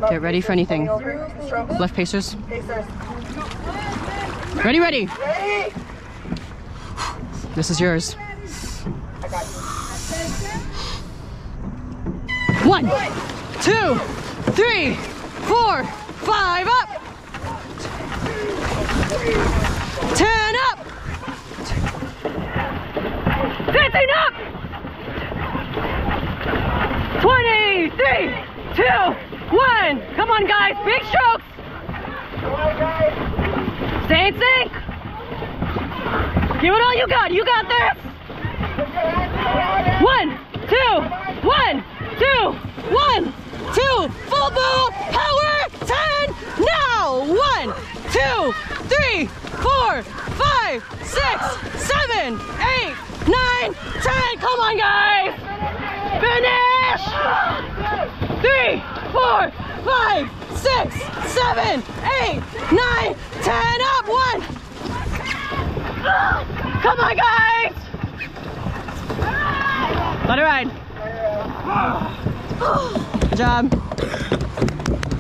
Get ready for anything. Left pacers. Ready, ready. This is yours. 1, 2, 3, 4, 5, up. 10 up. 15 up. 23, 2, 1. Come on, guys. Big strokes. Stay in sync. Give it all you got. You got this. 1, 2, 1, 2, 1, 2. Full ball. Power. 10. Now. 1, 2, 3, 4, 5, 6, 7, 8, 9, 10. Come on, guys. Finish. 3, 4, 5, 6, 7, 8, 9, 10. Up. 1. Come on, guys. Let it ride. Good job.